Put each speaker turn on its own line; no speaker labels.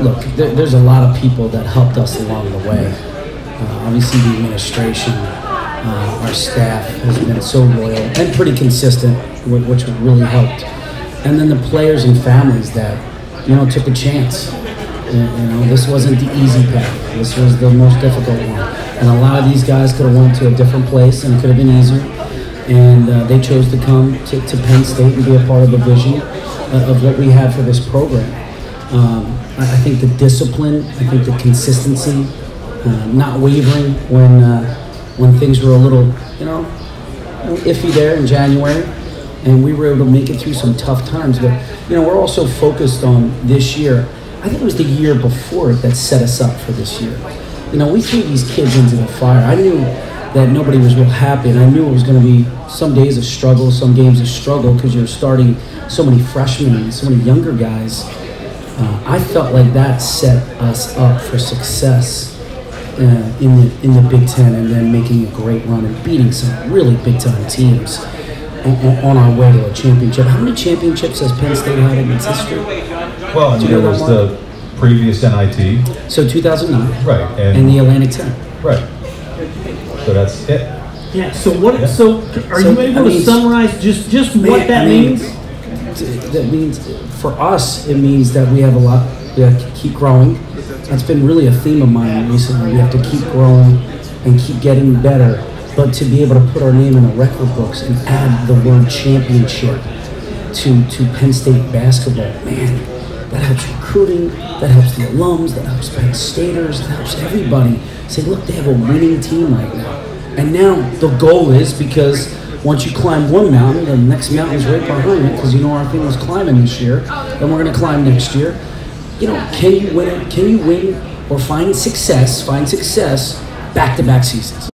look, there's a lot of people that helped us along the way. Obviously, the administration, our staff has been so loyal and pretty consistent, which really helped. And then the players and families that, took a chance. This wasn't the easy path. This was the most difficult one. And a lot of these guys could have went to a different place and it could have been easier. And they chose to come to Penn State and be a part of the vision of what we have for this program. I think the discipline, I think the consistency, not wavering when things were a little, iffy there in January, and we were able to make it through some tough times. But we're also focused on this year. I think it was the year before it that set us up for this year. We threw these kids into the fire. I knew that nobody was real happy, and I knew it was going to be some days a struggle, some games a struggle, because you're starting so many freshmen and so many younger guys. I felt like that set us up for success in the Big Ten, and then making a great run and beating some really big-time teams on our way to a championship. How many championships has Penn State had in its history?
Well, there was the previous NIT.
So 2009.
Right.
And the Atlantic 10.
Right. So that's it.
Yeah. So what? Yeah. So are you able to summarize just what that means?
That means for us, it means that we have a lot. We have to keep growing. That's been really a theme of mine recently. We have to keep growing and keep getting better. But to be able to put our name in the record books and add the word championship to Penn State basketball, man, that helps recruiting, that helps the alums, that helps Penn Staters, that helps everybody say, look, they have a winning team right now. And now the goal is, because once you climb one mountain, the next mountain is right behind it, because our thing was climbing this year, and we're going to climb next year. Can you win it? Can you win or find success back-to-back seasons?